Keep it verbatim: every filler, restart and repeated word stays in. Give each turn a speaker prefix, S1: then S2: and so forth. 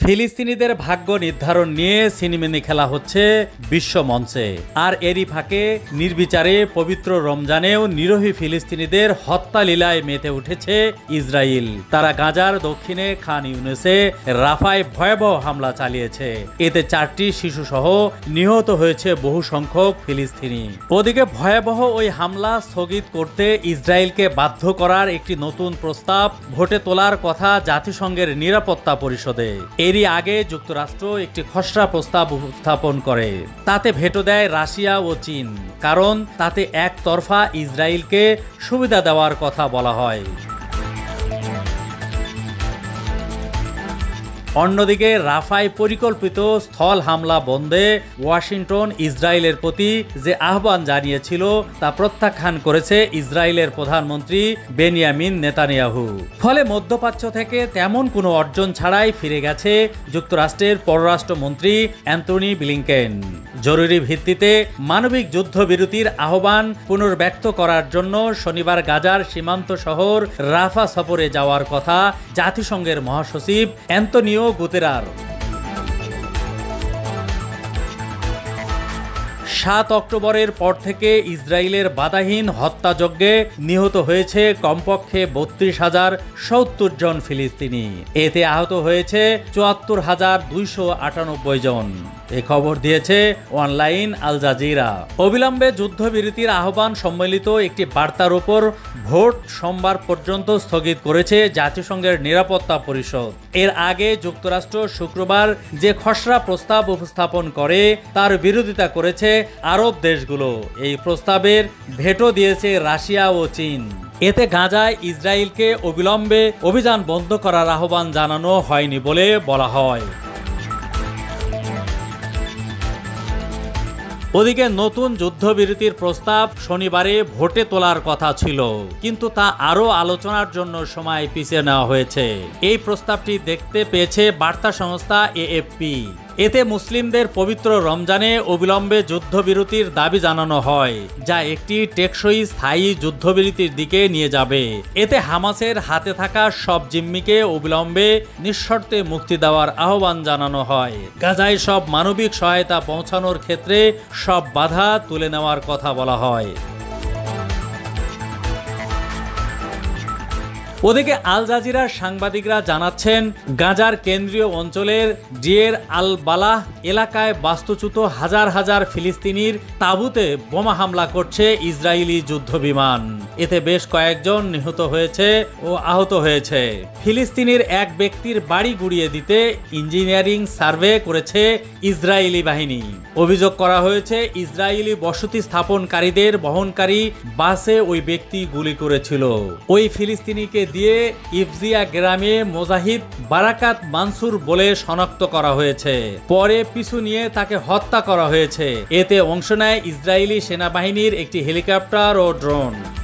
S1: ফিলিস্তিনিদের ভাগ্য নির্ধারণ নিয়ে সিনেমিনি খেলা হচ্ছে বিশ্ব মঞ্চে। আর এরই ফাঁকে নির্বিচারে পবিত্র রমজানেও নিরীহ ফিলিস্তিনিদের হত্যা লীলায় মেতে উঠেছে ইসরায়েল। তারা গাজার দক্ষিণে খান ইউনিসে রাফায় ভয়াবহ হামলা চালিয়েছে। এতে চারটি শিশু সহ নিহত হয়েছে বহু সংখ্যক ফিলিস্তিনি। ওদিকে ভয়াবহ ওই হামলা স্থগিত করতে ইসরায়েলকে বাধ্য করার একটি নতুন প্রস্তাব ভোটে তোলার কথা জাতিসংঘের নিরাপত্তা পরিষদে। এরই আগে যুক্তরাষ্ট্র একটি খসড়া প্রস্তাব উপস্থাপন করে। তাতে ভেটো দেয় রাশিয়া ও চীন, কারণ তাতে একতরফা ইসরায়েলকে সুবিধা দেওয়ার কথা বলা হয়। অন্যদিকে রাফায় পরিকল্পিত স্থল হামলা বন্ধে ওয়াশিংটন ইসরায়েলের প্রতি যে আহ্বান জানিয়েছিল তা প্রত্যাখ্যান করেছে ইসরায়েলের প্রধানমন্ত্রী বেনিয়ামিন নেতানিয়াহু। ফলে মধ্যপ্রাচ্য থেকে তেমন কোনো অর্জন ছাড়াই ফিরে গেছে যুক্তরাষ্ট্রের পররাষ্ট্রমন্ত্রী অ্যান্টনি ব্লিংকেন। জরুরি ভিত্তিতে মানবিক যুদ্ধবিরতির আহ্বান পুনর্ব্যক্ত করার জন্য শনিবার গাজার সীমান্ত শহর রাফা সফরে যাওয়ার কথা জাতিসংঘের মহাসচিব অ্যান্তনিও গুতেরার। সাত অক্টোবরের পর থেকে ইসরায়েলের বাধাহীন হত্যাযজ্ঞে নিহত হয়েছে কমপক্ষে বত্রিশ হাজার সত্তর জন ফিলিস্তিনি। এতে আহত হয়েছে চুয়াত্তর হাজার দুইশো আটানব্বই জন। এ খবর দিয়েছে অনলাইন আল জাজিরা। অবিলম্বে যুদ্ধবিরতির আহ্বান সম্মিলিত একটি বার্তার উপর ভোট সোমবার পর্যন্ত স্থগিত করেছে জাতিসংঘের নিরাপত্তা পরিষদ। এর আগে যুক্তরাষ্ট্র শুক্রবার যে খসড়া প্রস্তাব উপস্থাপন করে তার বিরোধিতা করেছে আরব দেশগুলো। এই প্রস্তাবের ভেটো দিয়েছে রাশিয়া ও চীন। এতে গাজায় ইসরায়েলকে অবিলম্বে অভিযান বন্ধ করার আহ্বান জানানো হয়নি বলে বলা হয়। ওদিকে নতুন যুদ্ধবিরতির প্রস্তাব শনিবারে ভোটে তোলার কথা ছিল, কিন্তু তা আরও আলোচনার জন্য সময় পিছিয়ে নেওয়া হয়েছে। এই প্রস্তাবটি দেখতে পেয়েছে বার্তা সংস্থা এএফপি। এতে মুসলিমদের পবিত্র রমজানে অবিলম্বে যুদ্ধবিরতির দাবি জানানো হয়, যা একটি টেকসই স্থায়ী যুদ্ধবিরতির দিকে নিয়ে যাবে। এতে হামাসের হাতে থাকা সব জিম্মিকে অবিলম্বে নিঃশর্তে মুক্তি দেওয়ার আহ্বান জানানো হয়। গাজায় সব মানবিক সহায়তা পৌঁছানোর ক্ষেত্রে সব বাধা তুলে নেওয়ার কথা বলা হয়। ওদিকে আল জাজিরার সাংবাদিকরা জানাচ্ছেন, গাজার কেন্দ্রীয় অঞ্চলের ডিয়ের আল বালাহ এলাকায় বাস্তুচ্যুত হাজার হাজার ফিলিস্তিনির তাঁবুতে বোমা হামলা করছে ইসরায়েলি যুদ্ধবিমান। এতে বেশ কয়েকজন নিহত হয়েছে ও আহত হয়েছে। ফিলিস্তিনির এক ব্যক্তির বাড়ি গুড়িয়ে দিতে ইঞ্জিনিয়ারিং সার্ভে করেছে ইসরায়েলি বাহিনী। অভিযোগ করা হয়েছে, ইসরায়েলি বসতি স্থাপনকারীদের বহনকারী বাসে ওই ব্যক্তি গুলি করেছিল। ওই ফিলিস্তিনিকে দিয়ে ইফজিয়া গ্রামে মোজাহিদ বারাকাত মানসুর বলে শনাক্ত করা হয়েছে। পরে পিছু নিয়ে তাকে হত্যা করা হয়েছে। এতে অংশ নেয় ইসরায়েলি সেনাবাহিনীর একটি হেলিকপ্টার ও ড্রোন।